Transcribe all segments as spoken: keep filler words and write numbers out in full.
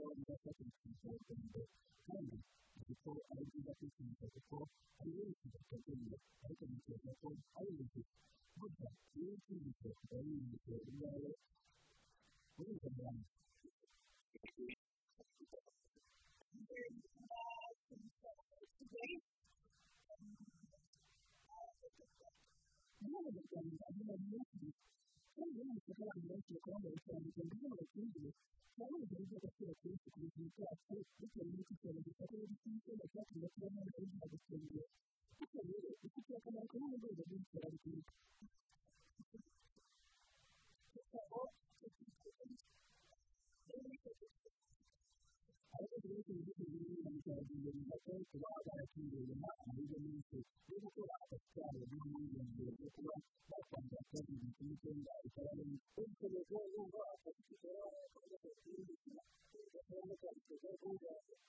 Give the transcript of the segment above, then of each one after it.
kandi kuko ari byiza kwikinisha kuko ari benshi batakeneye ariko ntekereza ko ari ingenzi gusa iyo wikinisha ukaba wirinze ibyawe muri izo ngamba niba abanyarwanda ari benshi kandi n'amasoko abantu benshi bakora mu bitandukanye ndetse n'abaturage cyangwa mu gihe cy'agaciro kenshi ku buzima bwacu bitewe n'uko icyorezo cya covid cumi n'icyenda cyatumye kuba nta muntu agatembera bityo rero bifite akamaro kanini mu rwego rw'ubukerarugendo abakozi benshi mu gihugu birimo na mukerarugendo bimaze kuba barakingurirana amahirwe menshi yo gukora akazi kabo n'impungenge zo kuba batangira covid cumi n'icyenda ikaba ari ubukerarugendo n'ubwo akazi kigera kandi bakabikora kandi bakabikora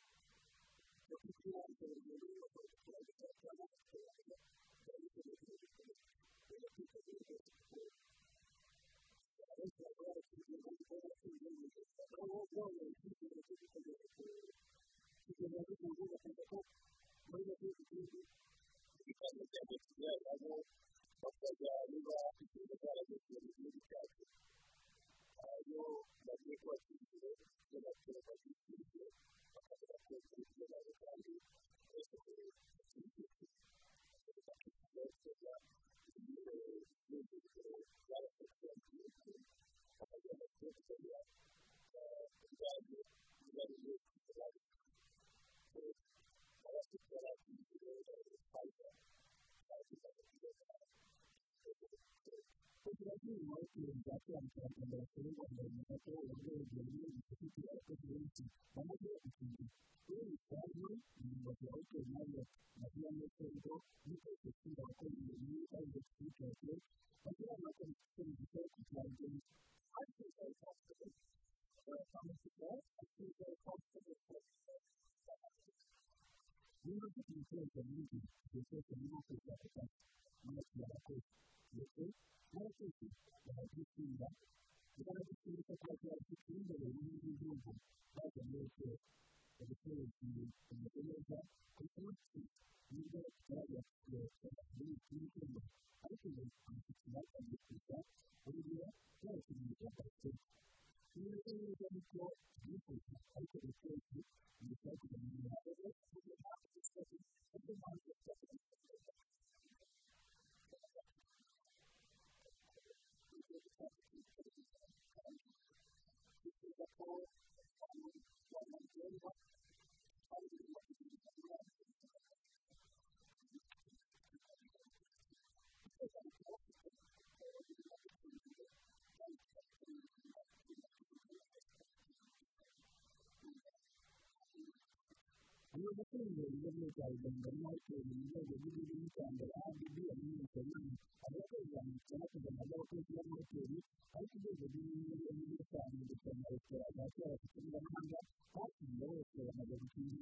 Iyo bakunze ibyo byarugamba n'abaturage mu rwego rw'igihugu cy'u Rwanda ahandi amenyekana abakozi cyangwa kugana abakozi b'amahoteli ariko urwego rw'igihugu n'ibitaro ndetse na resitora zakira abafite mpuzamahanga bakiriye bose bamaze gukina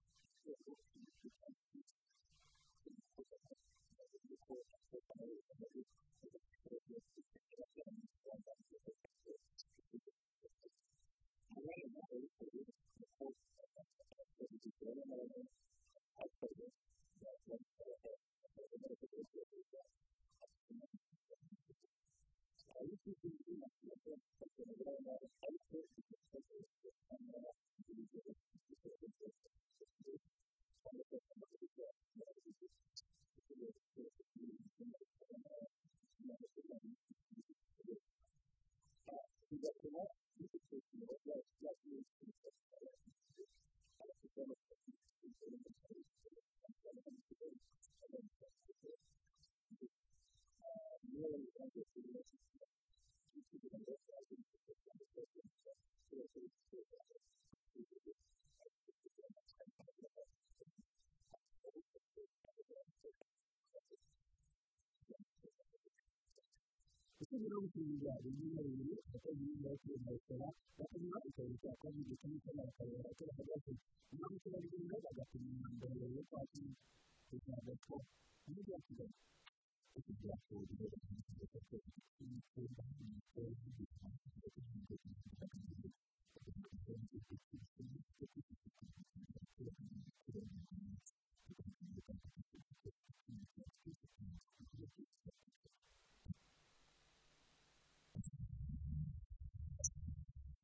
mirongo irindwi n'ibiri abakozi b'amahoteli na resitora bakanyura icyorezo cya covid cumi n'icyenda bakareba uko bahagaze nyuma y'ubukerarugendo bagapima imyambaro yo kwakira kugira ngo umujyi wa Kigali ufite abakozi b'amahoteli n'imikorere y'imikorere y'imikorere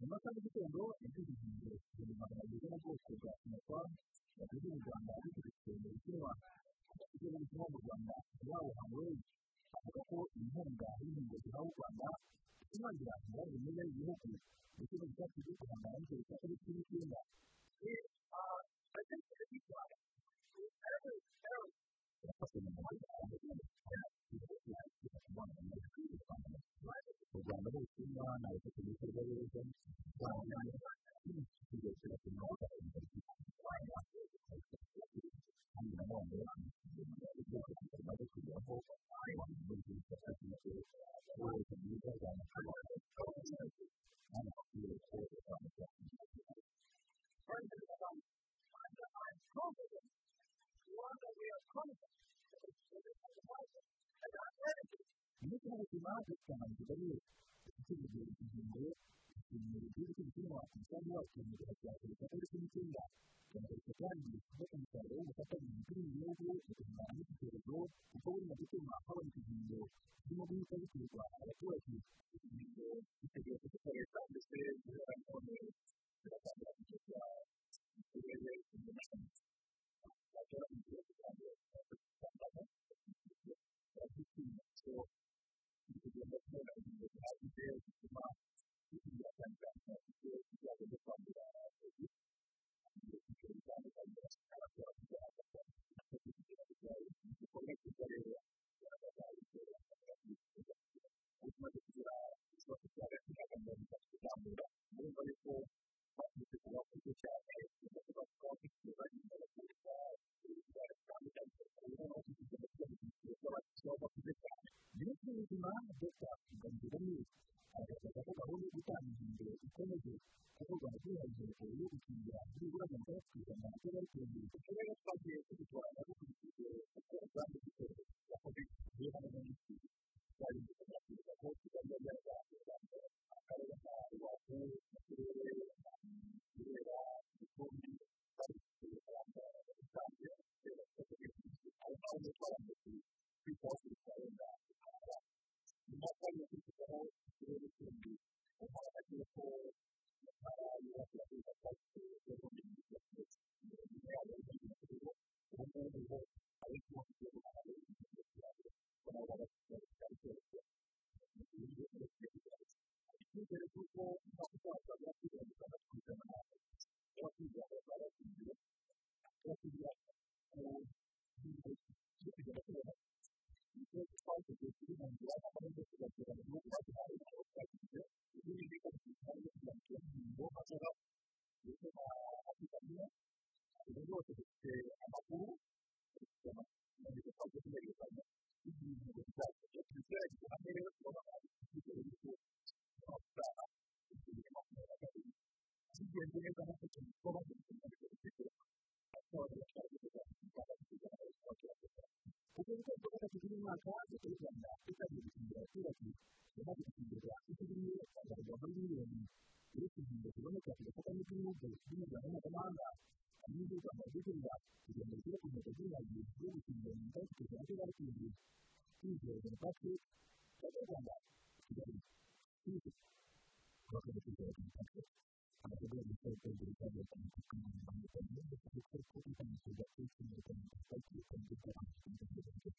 Amasaha y'igitondo yagize ibihumbi magana abiri mu bwoko bwa Sinopharm yaguze mu Rwanda ariko ibicuruzwa bikaba ibyo mu mu Rwanda yawo Hanwei avuga ko inkunga y'inkingo zihawe u Rwanda ishimangira umubare munini w'ibihugu ndetse n'ubutaka bwo guhangana n'icyorezo cya covid cumi n'icyenda. Yafashe mu muhanda u Rwanda hose n'abana bafite ibikorwa beza cyane ikigo cy'abaturage kandi nanone bamaze kugeraho abantu bose bafite ubushobozi bwiza cyane kandi bakwiye ko Ini cuma cuma jangan kita ni itu jadi inginnya ini jadi kita cuma kita buat cuma kita jadi kita harus mencoba dan kita ni bukan kalau kita mungkin dia tu kita ni kita tu kita ni kita cuma kalau kita ni cuma kita kita kita ada tu lagi kita dia kita kita kita mesti orang orang kita kita kita Jadi cuma dekat dan juga ni ada beberapa tahun kita menjadi ekonomi atau bagi yang berkualitas tinggi jadi orang yang bekerja dan bekerja di sekolah pagi itu juga ada beberapa pekerjaan di sekolah tapi dia ada yang dari beberapa kita belajar kalau ada waktu maka itu adalah kita bisa berarti kita bisa berarti itu dia ada double ini itu sehingga kita bisa kita mungkin mungkin ini jangan kemana ini juga masih tidak tidak bisa punya kerja lagi jadi sehingga kita bisa ada tinggi tinggi dan pasti kita tidak tidak itu kalau kita tidak pasti ada juga bisa berita tentang kemampuan kita untuk berkomunikasi dengan tidak sehingga kita bisa kita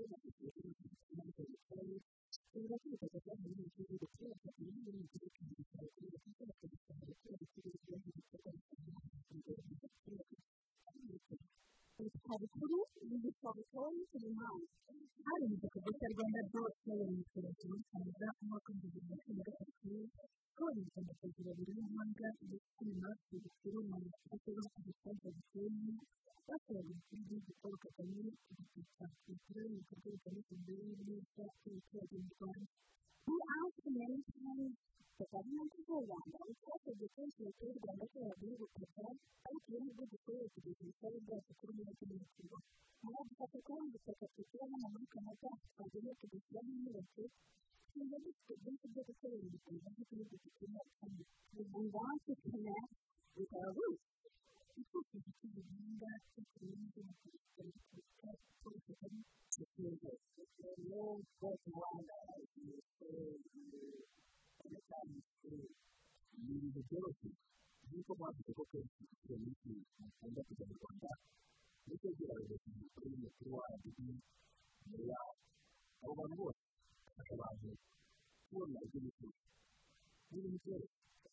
Habikuru n'ibitabo to the mind. Hari mu gikorwa Rwanda byose mu kureka Canada umwaka w'ibihumbi bibiri na gatatu ko ibitandukanye babiri n'amanga ndetse n'amafi bikuru mu gikorwa cy'ubutaka bukeye bakoraga ikindi gikorwa Kagame igitaka cy'ikirere mu gikorwa cy'ubutaka neza cy'abaturage mu Rwanda. We asked many times the government of Rwanda was also the first to the Rwanda to have been with the government and to be able to say to the Israeli that the community is to now the second the secretary of the Canada for the to the Israeli university to be able to get to the Israeli and to be able to connect and we want to connect with our roots. Because we see the Rwanda to community and to the Israeli to be able to know what Rwanda is and the time is the ability to go back to the book of the mission and look at the Rwanda. This is the other thing you put in the Rwanda to be the out over the world. That's about it. Four like the mission. We didn't get it.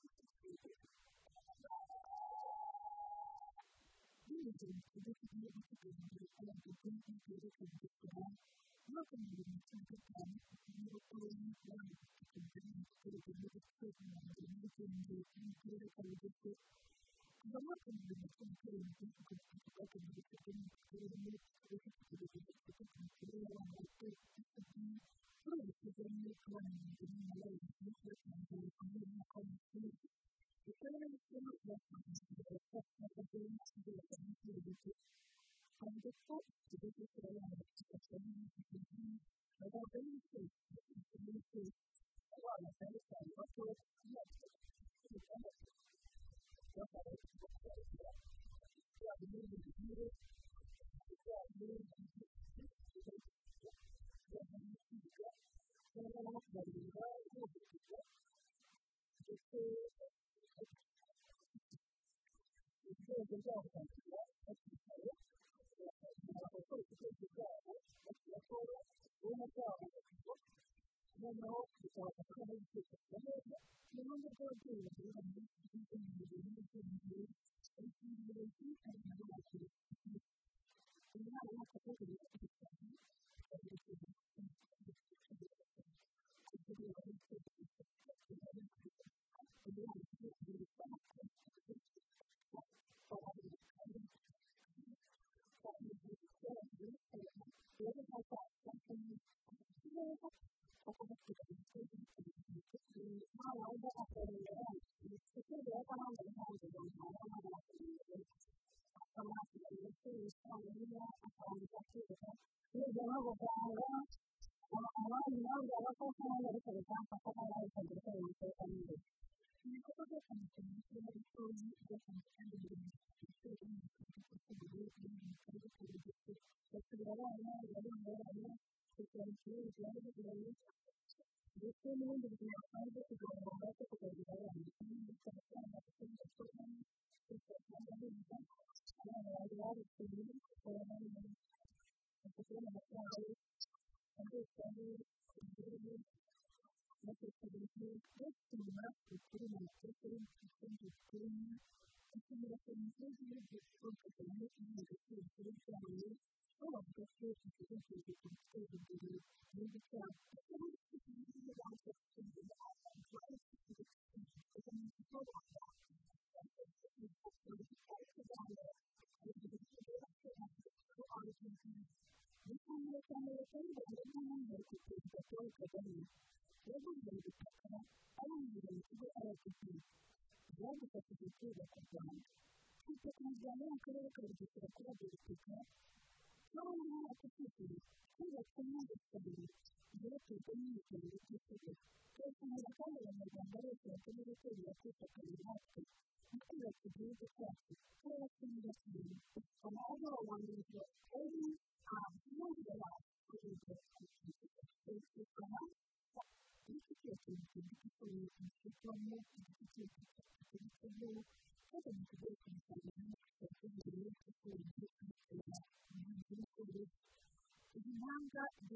We didn't get it. We didn't get it. We didn't get it. We didn't get it. We didn't get it. Welcome to the mission. We were following the line to continue to get the middle person and the mission and the integrated and the district. The welcome to the mission is very difficult to welcome to the mission to the mission to the mission to the mission to the mission to the mission to the mission First, the general plan and the new law is different and the community comes to it. The general plan is different and the effect of the game to the community to the mission. And the first, the business law is the community to the mission. About the mission, the community law is the mission. What was next? The community. What are the community? The community is needed. The community is needed. The community is needed. The community is needed.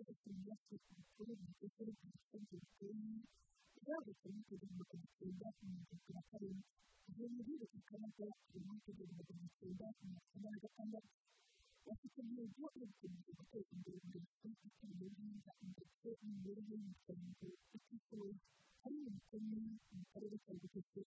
de trimestre pour les questions de santé commune, là, je pense que dans le Canada, on a fait la famille. Je me dis que quand on fait le manque de la Canada, on a fait la Canada. La situation est bien plus que nous avons fait une délégation qui est le lieu d'un peu une délégation de petites choses. Alors, on a connu une période de questions.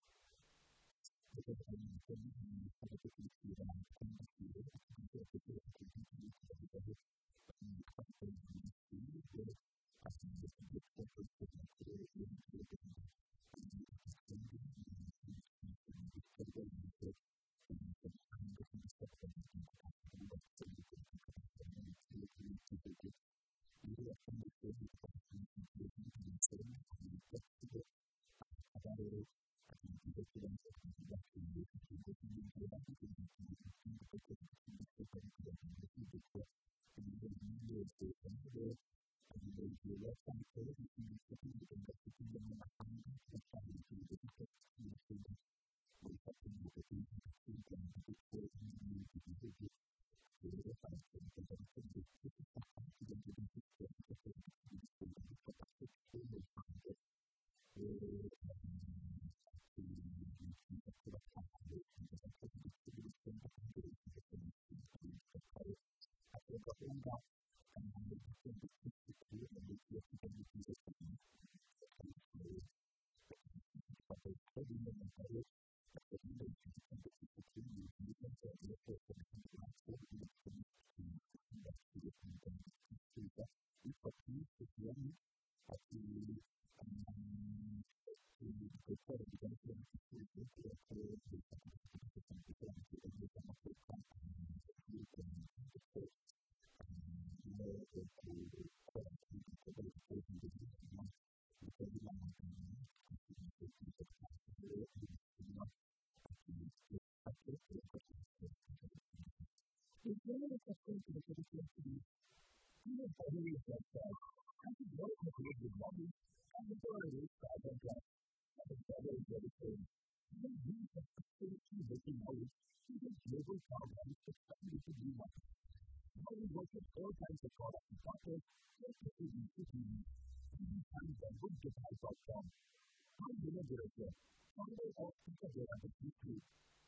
Il y a une question qui est très difficile. Il est pas de faire ça. Quand tu vois que tu es de l'homme, quand tu vois le résultat d'un gars, quand tu vois le résultat, il y a une question qui est très difficile. Il y a une global problem to study to do what. How we work with all kinds of products and software, just to see the city, even times that would get high outcome. How do you do it? How do they all speak of their opportunity?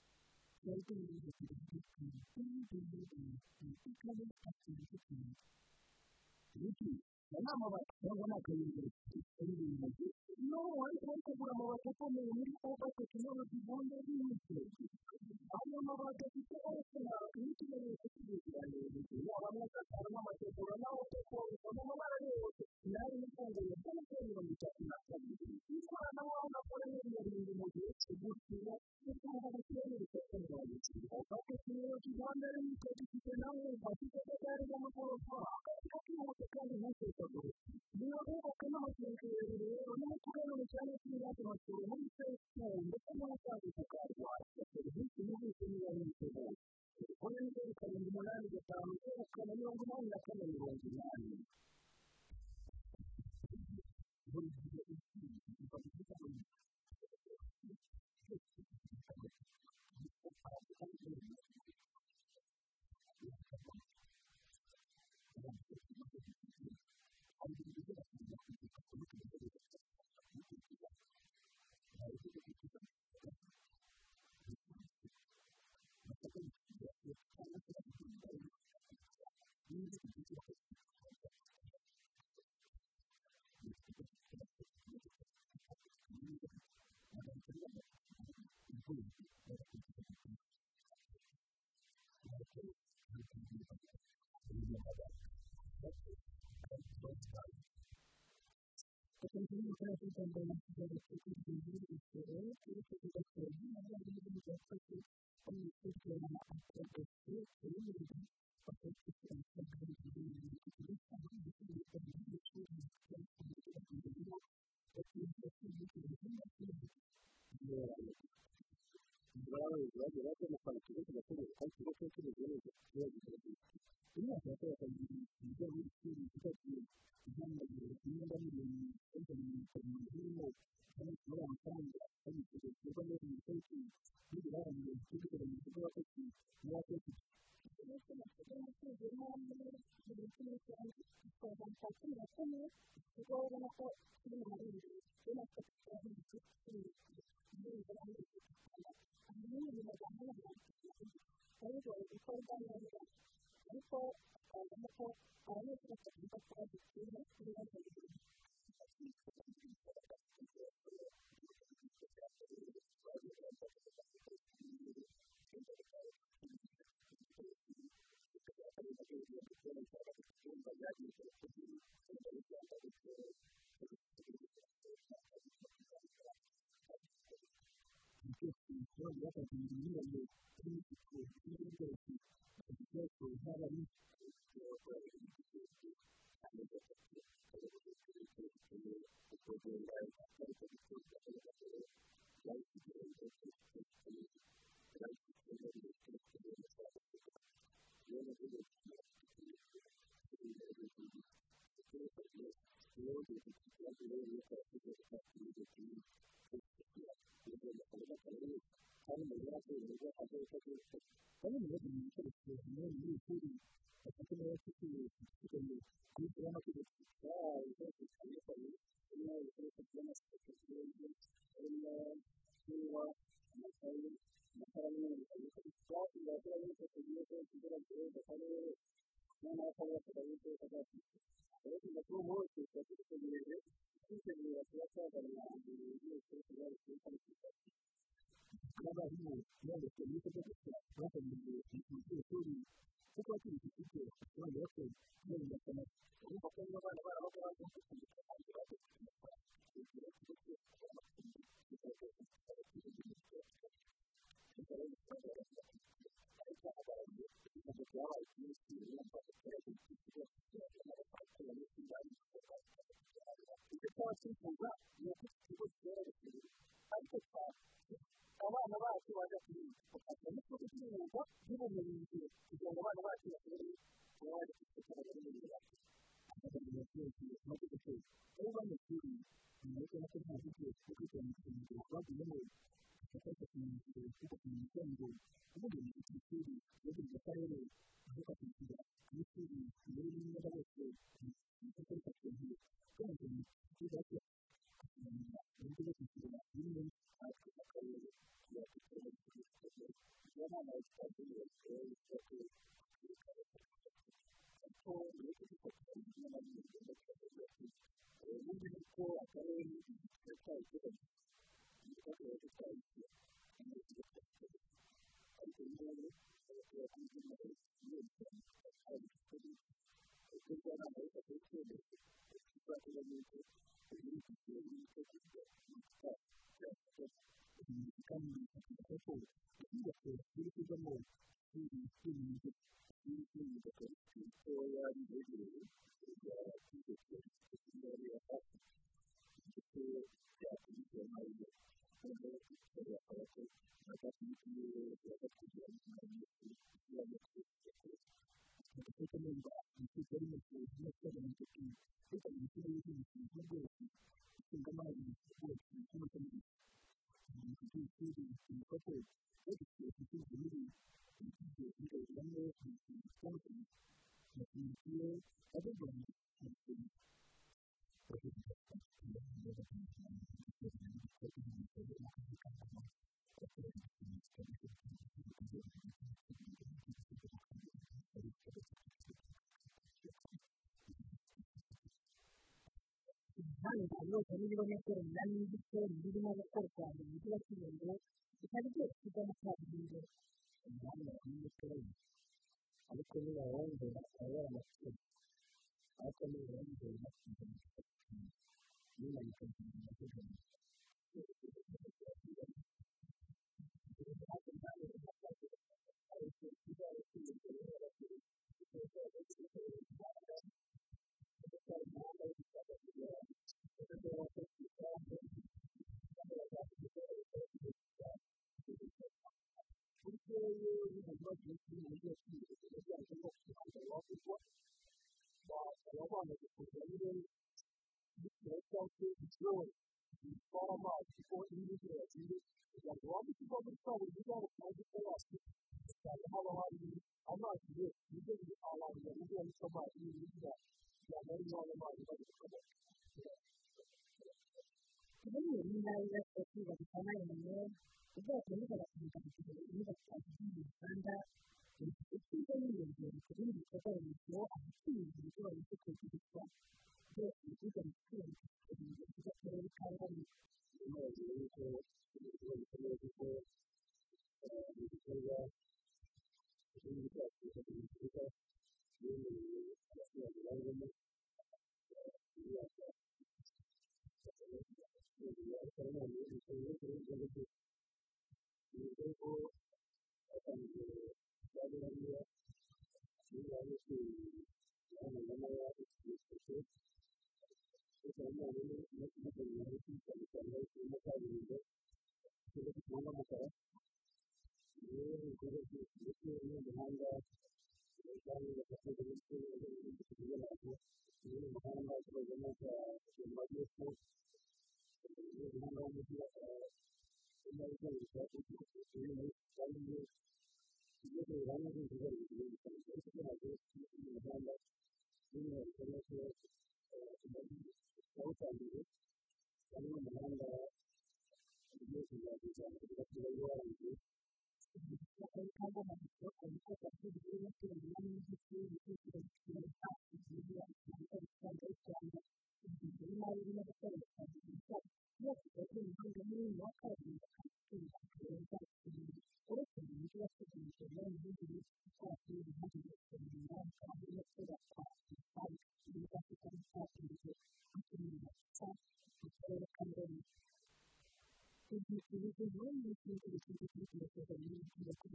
Working with the community, doing the living, and becoming activity. Wiki, wala mawasiliano wana kwenye elimu. No, walipokuwa kuna mawasiliano mengi kwa teknolojia bonde hizi. Hayo mawasiliano sana wiki na wiki ya leo. Ya wanaweza kama mawasiliano nao kwa kwa mara leo. Na ni mpango ya kama kwa mchakato wa kazi. Kwa na wao na kwa nini ya ndio moja shughuli ya kwa mawasiliano ya teknolojia. Kwa teknolojia bonde ni kitu nao katika gari ya maporofa. Kama mtu tofauti. Ndio kwa kama mtu mwingine, unapokuwa unachana kile ambacho unachosema, ndio kama kazi kwa kazi. Hivi ni kitu ni mtu. Kwa hiyo ndio kama mwanadamu kwa sababu kama ni wangu na kama ni wangu nani. Continue a fazer também a atividade de vídeo e experiência, que você está fazendo, mas a vida de você foi como se fosse a acontecer, e ele vai fazer que você não se agrade de mim, que você está fazendo isso, que você está fazendo isso, que você está fazendo isso, que você está fazendo isso, que você está fazendo isso, que você está fazendo isso. Claro, claro, claro, que eu falo que você vai fazer, aí você vai ter que ver o que é imyaka yakoranye ibijyanye n'ishuri ifatiye ingamba zigenda n'ibintu byinshi mu birimo kandi muri amafaranga kandi bikorwa neza mu gihugu n'ibirarane by'ibigero mu bigo bakozi n'abakozi ndetse na serivisi z'imari n'ibindi byinshi twaza kwakira kamwe kuko ubona ko kiri mu marembo ubona ko ari ikintu cy'ibirarane n'ibindi magambo ariko ibikorwa neza ariko ukabona ko abanyeshuri bagomba kuba dukwiye ibibazo bibiri abana bacu baje kwiga n'uko kwiga bibumenye kugira ngo abana bacu bakore baje kwiga n'ibindi akagira cyose no kwiga aho bamukiri n'uko nako ntabwo kwiga n'ibindi bagiye mu cyakora cy'ibindi kuko n'icyo ubundi n'ikindi n'ibindi bakarere aho kwiga n'ikindi muri nimwe bose n'icyo cy'ibindi kandi kwiga n'ibindi kwiga n'ibindi kandi ntabwo n'ibirometero umunani n'igice birimo gukorwa mu mujyi wa Kirundo bitari byose bijya mu kaburimbo umuhanda wa kilometero ariko niba wongera ukaba amakuru ariko niba wongera niba wongera n'iki n'ibyo kwirinda bijyanye no kugira ngo kuko abana bakunda rero bityo cyangwa se ikibazo bitwara amazi kuko iyo imvura yagiye kugira ngo waba ukiva muri kaburimbo cyangwa se mu mazi usanga haba hari amazi menshi nibyo biri abantu babuze ariko amazi y'imvura cyangwa ari n'ayo mazi bari gukora Kibali y'intara y'Ikivu bitananye ubwoko bw'abaturage b'Ikivu cyangwa Uganda ikigo n'ingendo kuri bikorwa remezo abatuye ibigori cyo kugurishwa byose biga mu kwiyongera by'akarere ka Ngoma amazi y'uko ibikorwa bikomeye kuko ibikorwa ibindi byacu bikorwa yemereye abaturage bangamo imyaka ariko nanone bikorwa kuri ibyo ngibyo ibikorwa atangiye Hallelujah. We are to one another to so now we look at the reality of the salvation of our Lord. So that we know that we are going to look at the hand of the family of the ministry and the individual life. We are going to look at the hand of the mother school. We are going to look at the medical research. We are going to Yo creo que vamos a entender el problema de la gente que la ve en la banda tiene la diferencia causa libre también en la banda yo que la que la que la que la lleva en que la colocando la mejor con esta parte de la que la llaman de que de que de que la parte de la que la que la una una de las cosas que yo creo que no hay ninguna otra que la por eso me digo que el problema es que para que el mundo se vea como una cosa para y la que está pasando que aquí no está pero cambiando y y y no es que que que que que que que que que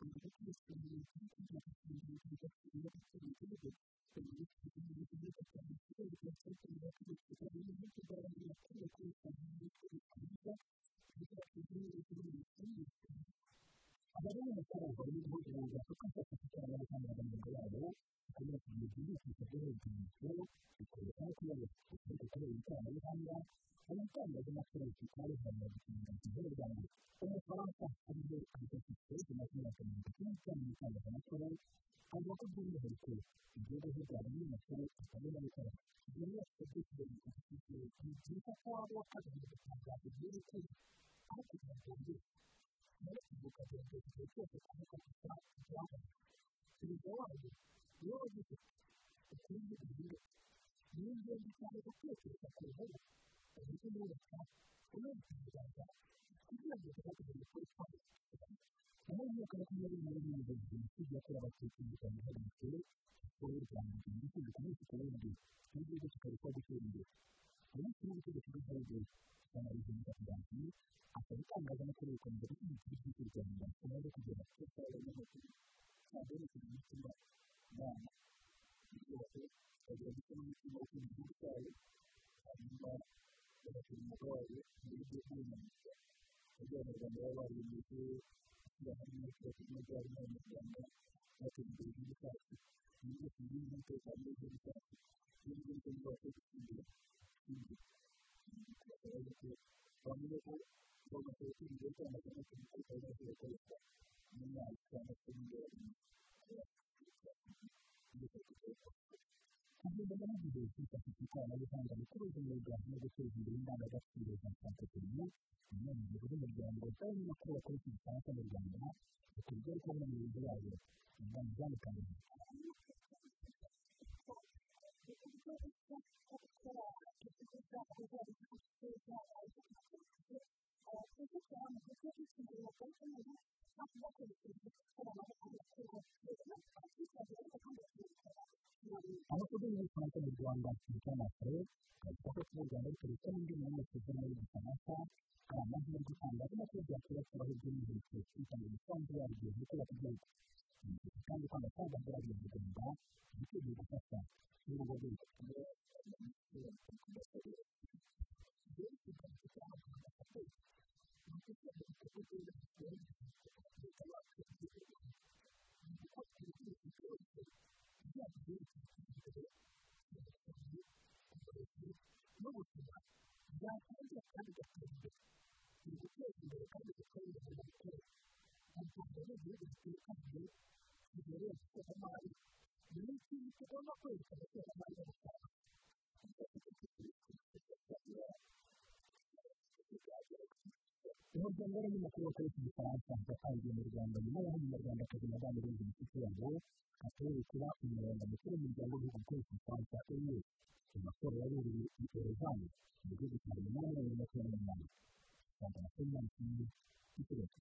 Abarimu mukuru bari mu gihugu cy'Afurika cyane cyane abanyamuryango yabo kandi mu gihugu cy'Afurika cy'Afurika bikorera kuri iki kigo cy'Ikoranabuhanga abatangaza amakuru cyane cyane mu gihugu cy'Rwanda umufaransa ariyo afite amafaranga menshi cyane cyane amakuru avuga ko by'umwihariko igihugu cy'Rwanda n'amakuru atabona n'ikora ibyo afite byitwa ko abo akazi gatangaza igihugu cy'Rwanda ariko cyane kuvuga ngo igihe cyose kuvuga ko cyangwa perezida wayo niwe wagize ikindi gihe niyo ngendo cyane gutekereza ku ruhare uburyo yubaka ubundi kugaragaza kugira ngo tuzategure ko twari aho imyaka makumyabiri na rimwe ngo jenoside yakorewe abatutsi mu Rwanda ihagaritswe kuko y'u Rwanda ndetse bikomeye ku wundi n'igihugu kikarusha gutera imbere minisitiri w'ubutegetsi bw'igihugu Kamariza Mutabazi akaba itangazamakuru rikomeza gushyigikira igihugu cy'u Rwanda kumaze kugera ku cyaro n'amakuru cyane no kugira umutima inama yose bagira ndetse n'umutima wo kumva igihugu cyayo hanyuma bagakora umwuga wayo mu buryo bw'ubumenyi kugira ngo Abanyarwanda baba bari mu gihe gushyira hamwe kugira ngo bari mu Rwanda bateza imbere igihugu cyacu ni byo tugira umutekano w'igihugu cyacu n'ibyo ngibyo byose dushingira ikindi bamwe ko bagakora kuri ibyo itangazamakuru kuko bagiye bakoresha mu myaka cyangwa se mu gihe kugenda n'igihe cyifashishwa ikoranabuhanga mu kunoza umwuga no guteza imbere indangagaciro za francophonie ni mu gihugu cy'umuryango kandi no kuba bakoresha igifaransa mu Rwanda bikorwa ariko no mu bihugu yabo ingamba zitandukanye amakuru y'igifaransa mu Rwanda cyane cyane avuga ko mu Rwanda bikoreshwa n'indi mu mwaka muri Gifaransa hari amahirwe atandukanye amakuru byakora kubaho by'umwihariko kwitanga imisanzu yabyo ndetse bakagenda kandi kwanga kwanga byari mu Rwanda biteguye gufasha n'urugo rwose n'ubuzima byatangira kandi bigatera imbere biri guteza imbere kandi bigatera imbere mu mikorere mu rwanda n'igihugu gitekanye kibereye mu ishoramari ni ikintu tugomba kwerekana ishoramari n'amafaranga umuryango w'abanyamakuru bakoresha igifaransa watangiye mu rwanda nyuma y'aho umunyarwandakazi madame louise mushikiwabo atorewe kuba umunyamabanga mukuru w'umuryango w'ibihugu bikoresha igifaransa e u mu matora yabereye i erevani mu gihugu cya munani bibiri na makumyabiri n'umunani rwanda na kenya n'ikindi cy'ikibazo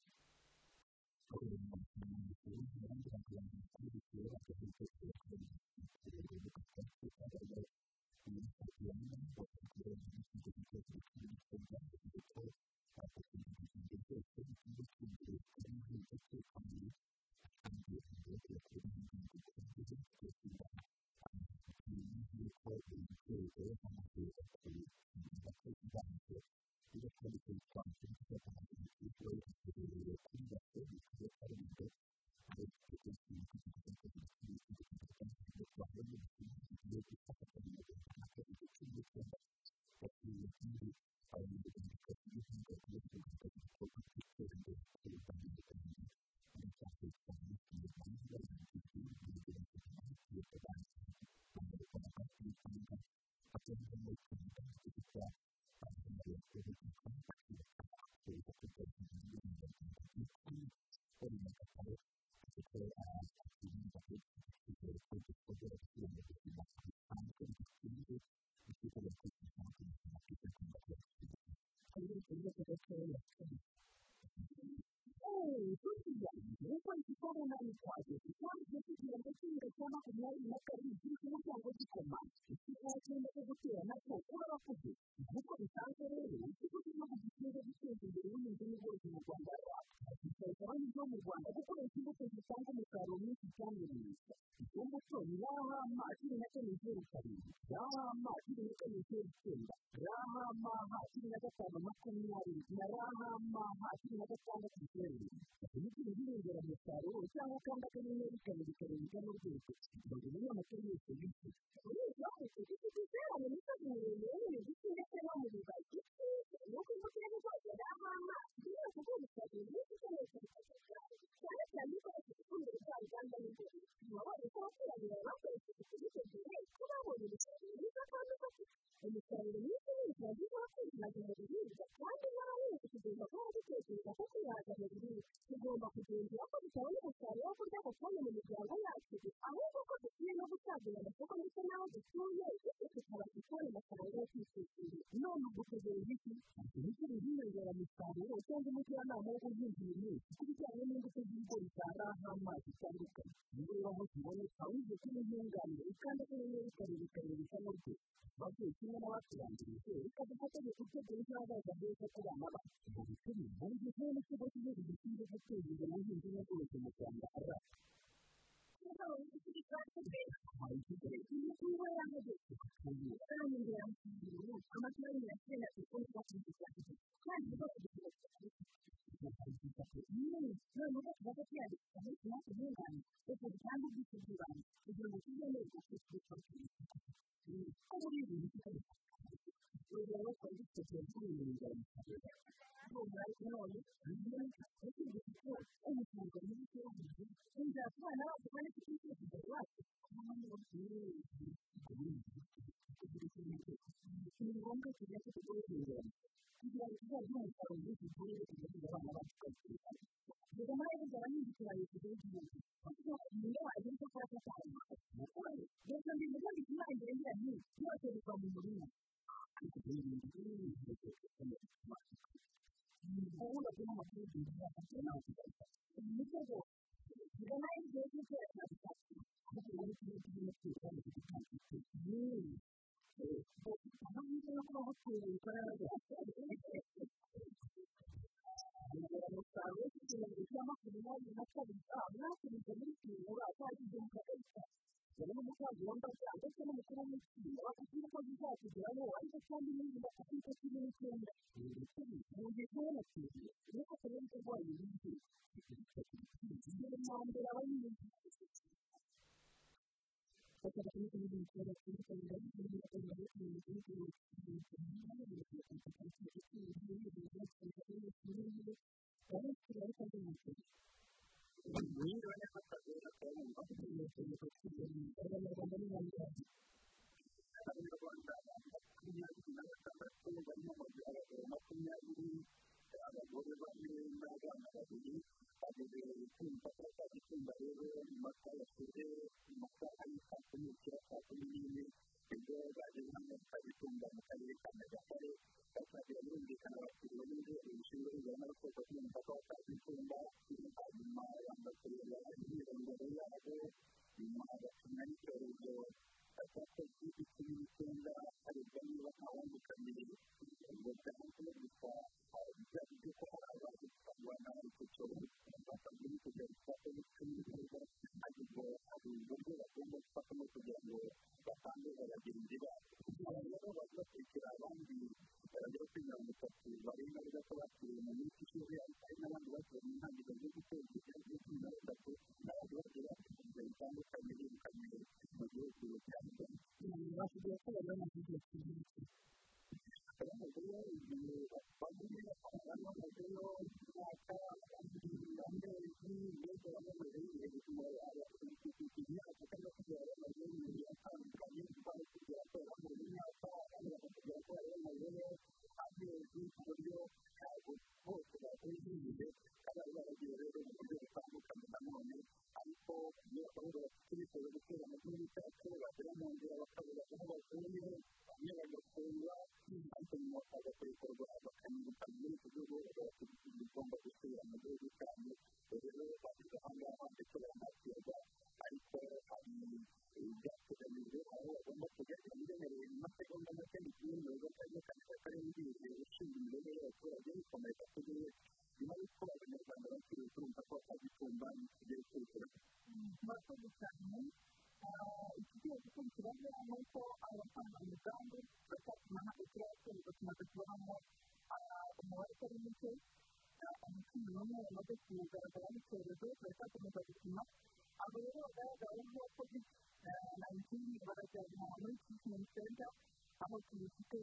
bakaba ari ibintu bikora kuri kandi n'ibindi bakora mu gihugu abagore bane n'abana babiri bageze kumva ko bagitumba rero mu masaha yashize mu masaha y'saa kumi n'ebyiri saa kumi n'imwe ubwo bageze hano bagitumba mu karere ka Nyagatare batangira birumvikana abakiriya n'inzego zishinzwe inzara n'abakozi bumva ko batagitumba hanyuma banga kureba imyirondoro yabo nyuma batumwa n'icyorezo cya covid cumi n'icyenda harebwa niba ntawandukaniye ubwo byanze gusa ibyago by'uko hari abaje kurwana icyo cyorezo batanzwe no kujya gufata cumi n'icyenda ariko hari uburyo bagomba gufatamo kugira ngo batanduza bagenzi babo aba rero baza bakurikira abandi baragera kuri mirongo itatu barenga neza ko bakiriye mu minsi ishize ariko hari n'abandi bakiriye mu ntangiriro zo guteza igihugu cya cumi na gatatu n'abandi bagira ibintu bitandukanye birukanye mu gihugu cya Uganda basigaye kubona amavuta y'iki abagore igihe bagumye bakabana n'abagore mwaka amezi ndetse n'amezi y'ubuzima imyaka cyangwa kugira ngo abagore mu gihe atandukanye bari kugira ko bari mu myaka abandi bakagira ko bari amagore amezi ku buryo ntabwo bose bakwiriye kandi bari baragiye rero mu buryo butandukanye nanone ariko iyo bakabura bafite ibitego gutera amazina y'icyacu bagera mu nzira bakabura aho bavuye bamwe bagafunga ariko nyuma bakaza kubikorwa bakanyuruka muri iki gihugu bagafite igomba gusubira mu gihugu cyabo rero bageze aha ngaha ndetse baranakirwa ariko hari ibyateganyijwe aho bagomba kujya ibiremereye mu masegonda make n'ikindi bibazo cyangwa kandi batarengeje ushinzwe imibereho y'abaturage bikomeza kugira nyuma y'uko abanyarwanda bakiriye kurumva ko batagitumba n'ikigiye kurikira murakoze cyane ikigiye gukurikiraho ni uko abatanga umugambi batatuma ikibazo tumaze kubonamo umubare utari muke amacumu n'umwe bamaze kugaragara n'icyorezo baracyakomeza gupima abo rero bagaragaraho covid nineteen barajyana muri cumi n'icyenda aho tubifite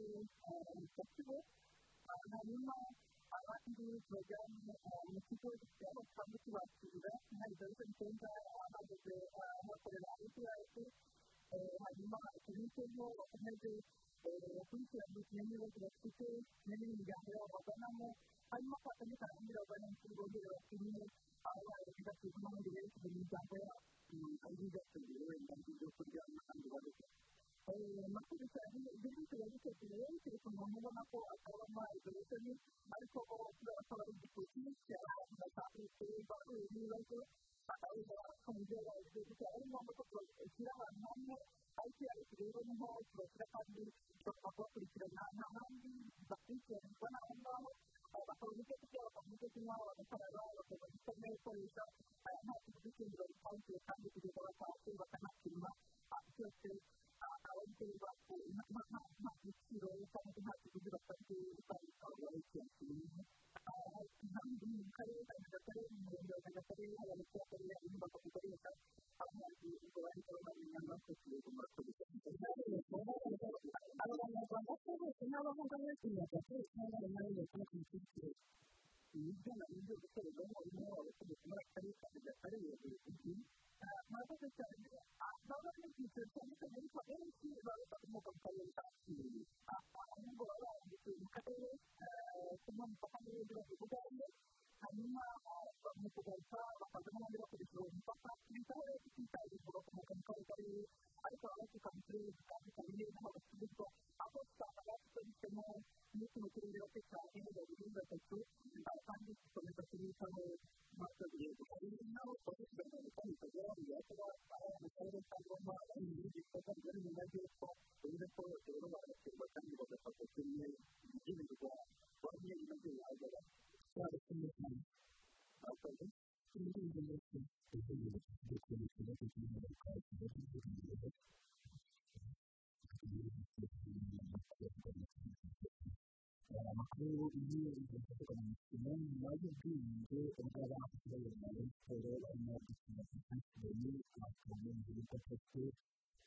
gasibo hanyuma abandi bajyanye mu kigo cyabo cyangwa kibasura hari gahunda nziza bahagaze bakorera hagati yacu hanyuma tubiteho bakomeze bakurikirana ibibazo bafite n'imiryango yabo baganamo hanyuma twatanye karangira bagana mu kigo bongere bapimwe aho baje basuzuma n'ubundi berekeza imiryango yabo ari bigategura wenda ibyo kurya n'ahandi baruka murakoze cyane ibyo byose biba biteguye biteretse umuntu ubona ko atabamo isolation ariko kubera ko ari igipolisi abantu batandukanye bahuye n'ibibazo bakabona ko mu gihe baje gutya ari ngombwa ko bashyira abantu hamwe ariko ariko rero niho tubashyira kandi bashobora kubakurikirana nta handi bakurikiranirwa n'aho ngaho bakabona ibyo kurya bakabona ibyo kunywa bagakaraba bakabona icyo bakoresha nta kintu kindi babitangiye kandi kugeza batashye bakanapima byose ababyeyi bacu nta giciro cyangwa nta kiguzi basabye bitandukanye impamvu ni mu karere ka Nyagatare mu murenge wa Nyagatare abayobozi b'akarere inyubako zikoresha amazi ubwo bahita bamenya natwe tureba murakoze aba banyarwanda se bose n'abahunga benshi mu Nyagatare cyangwa abanyari leta no kumushyigikira ibyo nabyo gukorerwamo bimwe abategetsi muri akarere ka Nyagatare yavuze murakoze cyane baba n'ibyiciro bitandukanye ariko benshi baba bakomoka mu karere ka Kirehe ahubwo baba baranditse mu karere kumwe mupaka n'ibindi babivugaho hanyuma mu kugaruka bakaza n'abandi bakoresha uwo mupaka bitaho rero tutitaye bakomoka mu karere ariko baba baturuka mu turere dutandukanye n'aho basubizwa aho usanga bafitemo n'utuntu turere bake cyane babiri batatu kandi dukomeza kubitaho basabiye hari n'aho twabifitemo kandi tukagera mu gihe kuba mu karere ka Ngoma bari mu bindi bikorwa bari mu majyepfo uretse ko rero bagaterwa kandi bagafata kimwe ibyirirwa bamwe nabyo bihagarara cyane cyane abakozi muri iyi minsi tugiye gukora ikibazo cy'imodoka amakuru iyo bivuga mu mikino nayo bwinshi ubw'abantu bayobora siporo barimo gukina kuri amakuru mu gihe cyose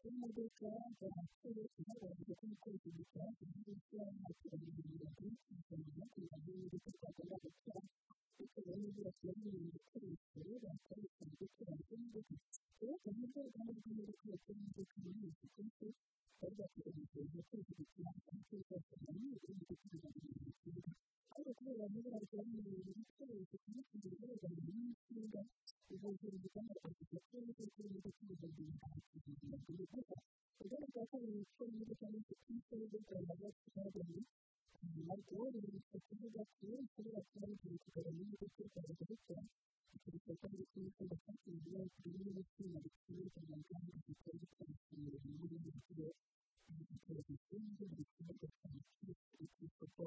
kuri modoka zakeye kugaragaza ko umukozi w'ibitaro by'ibyo n'abaturage bakurikirana kugira ngo imodoka zagomba gukora bitewe n'ibyo bashyira mu bikoresho bakoresha mu gukora imodoka rero kandi kandi imodoka yakora imodoka muri iki gihe bari bategereje gukoresha gukora imodoka cyane n'ibindi bintu ariko kubera niba bakora mu bikoresho kimwe kugira ngo bagire n'insinga ubuzima bw'abantu bakora imodoka imodoka bagomba kugira ngo ugaragara ko ari gukora imodoka n'ibikoresho by'Rwanda by'abaturage ntabwo biri kuvuga ko ushobora kuba ari kugaragara n'imodoka y'Rwanda gukora ikiruhuko kandi cy'uko bafatira kuri n'ibitsina bikwiye kugira ngo bikore bikoresho muri iki gihe ibikoresho byinshi bikwiye cyane ku isoko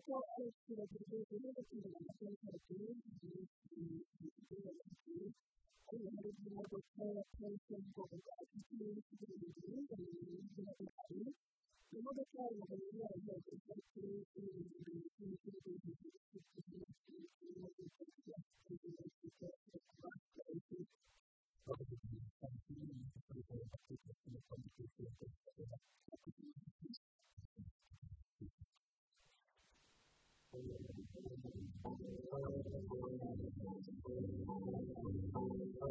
Thank you.